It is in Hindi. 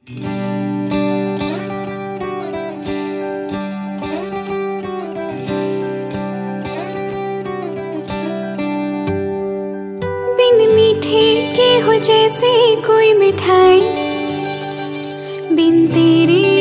बिन मीठे के हो जैसे कोई मिठाई, बिन तेरे